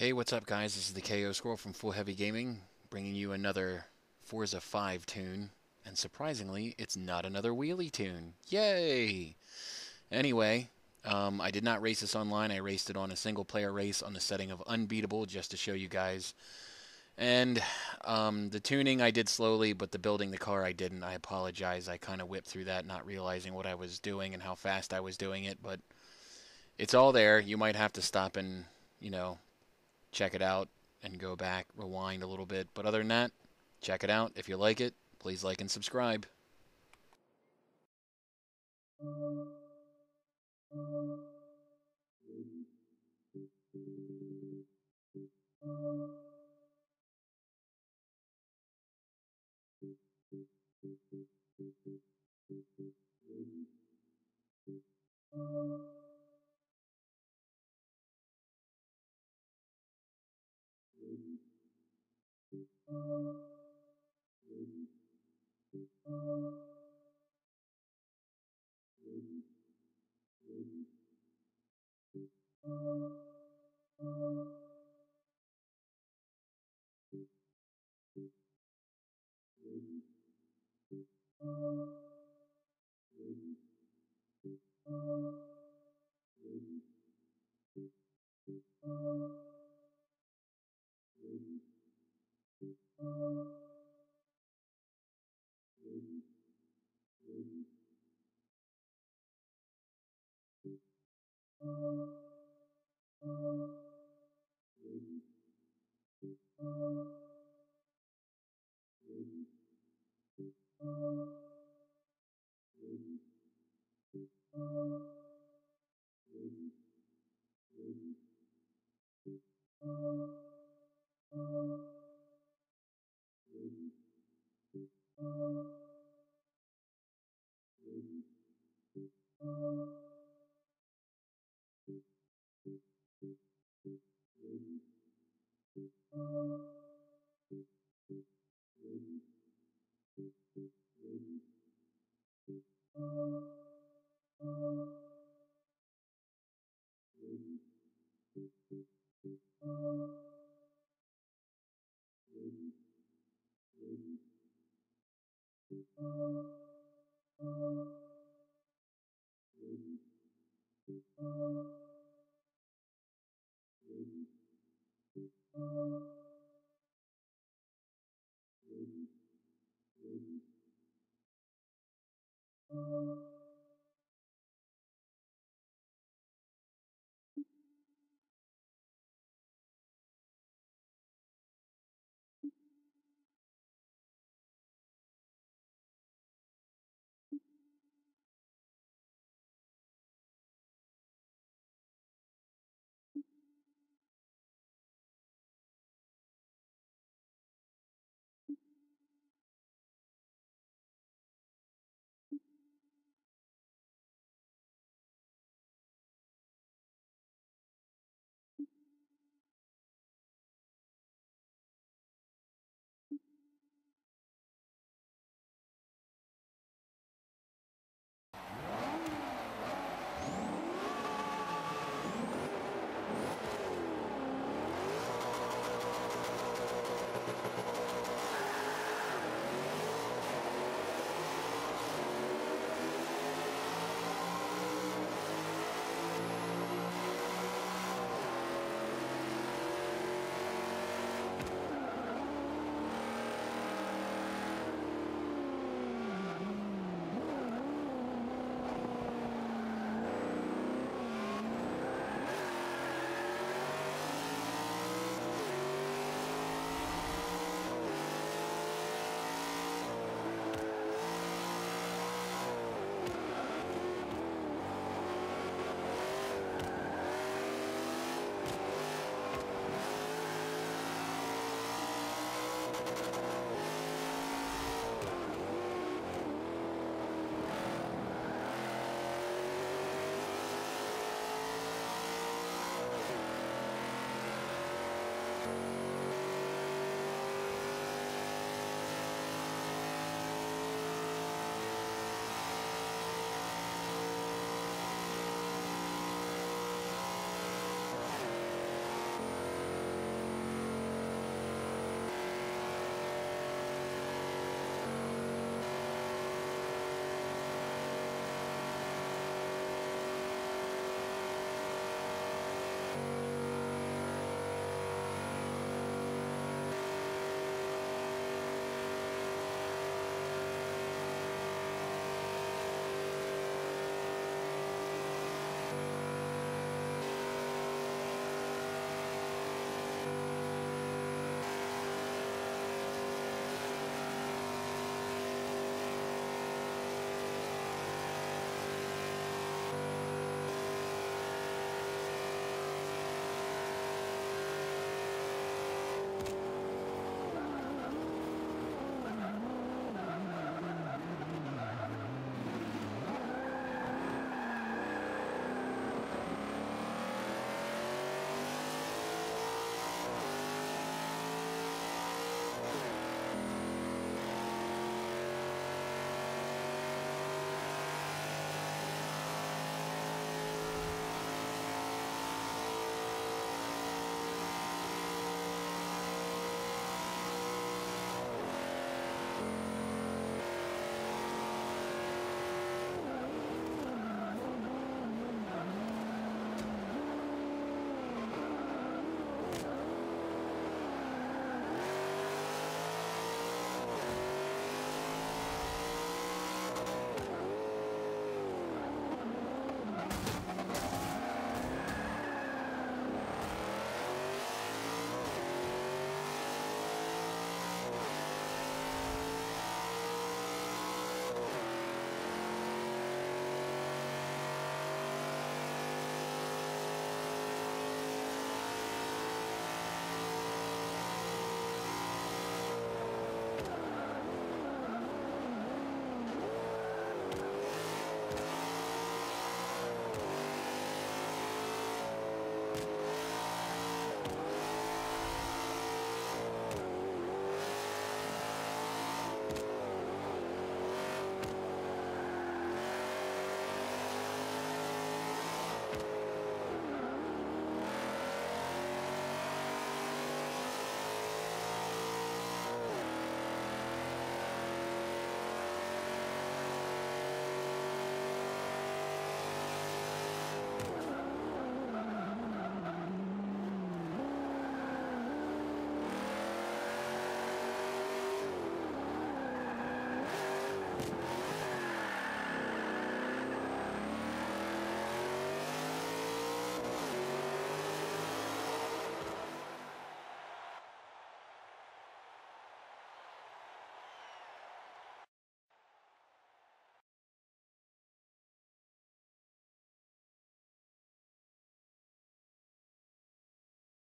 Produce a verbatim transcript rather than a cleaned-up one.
Hey, what's up, guys? This is the K O Squirrel from Full Heavy Gaming, bringing you another Forza five tune. And surprisingly, it's not another wheelie tune. Yay! Anyway, um, I did not race this online. I raced it on a single-player race on the setting of Unbeatable, just to show you guys. And um, the tuning I did slowly, but the building the car I didn't. I apologize. I kind of whipped through that, not realizing what I was doing and how fast I was doing it. But it's all there. You might have to stop and, you know, check it out and go back, rewind a little bit. But other than that, check it out. If you like it, please like and subscribe.